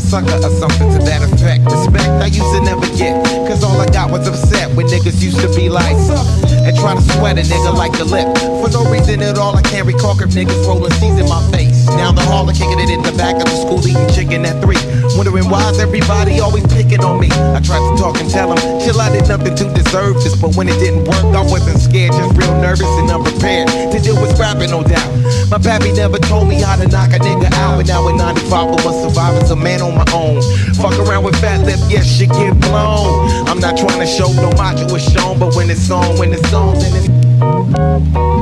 sucker or something to that effect. Respect I used to never get, cause all I got was upset when niggas used to be like, and try to sweat a nigga like the lip. For no reason at all, I can't recall if niggas rolling C's in my face. Now the hall kicking it in the back of the school, eating chicken at 3. Wondering why's everybody always picking on me. I tried to talk and tell them, chill, I did nothing to deserve this. But when it didn't work, I wasn't scared, just real nervous and unprepared to deal with rapping, no doubt. My pappy never told me how to knock a nigga out. But now in 95, I must survive as a man on my own. Fuck around with fat lip, yes, shit get blown. I'm not trying to show no macho is shown, but when it's on, then it's